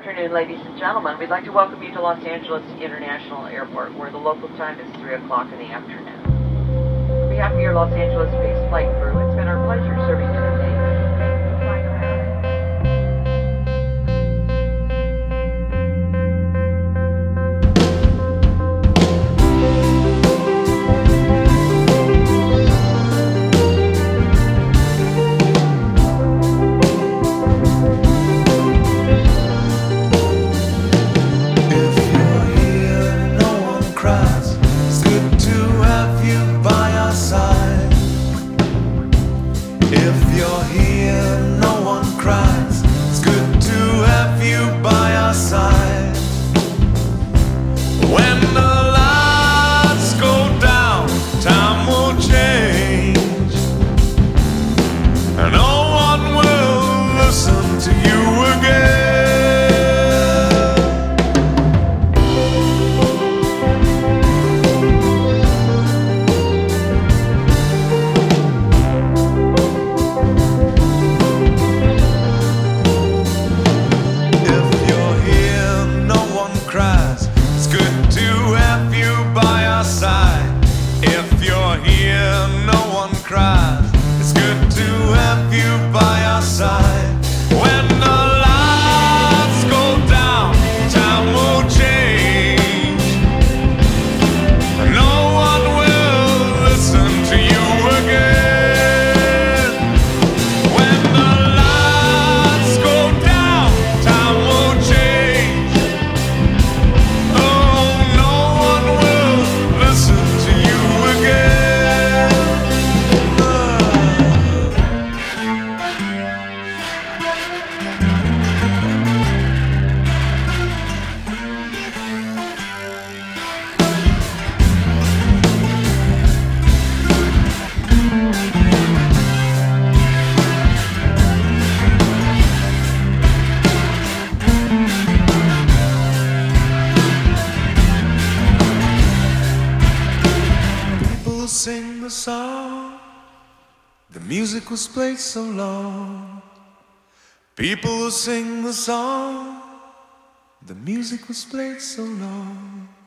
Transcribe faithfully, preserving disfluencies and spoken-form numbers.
afternoon, ladies and gentlemen. We'd like to welcome you to Los Angeles International Airport, where the local time is three o'clock in the afternoon. On behalf of your Los Angeles-based flight crew, it's been our pleasure serving you today. Thank you for flying around. If you're here, no one cries. It's good to have you by our side. When the lights go down, time will change, and no one will listen to you again. If you're here, no one cries. It's good to have you by our side. When the lights go down, time will change. No one will listen to you again. When the lights go down, time will change. Oh, no one will listen to you again. People sing the song, the music was played so long. People who sing the song, the music was played so long.